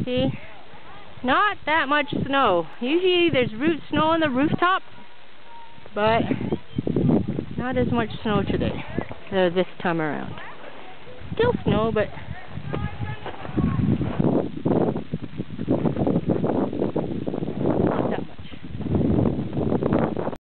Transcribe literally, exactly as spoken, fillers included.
See? Not that much snow. Usually there's root snow on the rooftop, but not as much snow today, uh, this time around. Still snow, but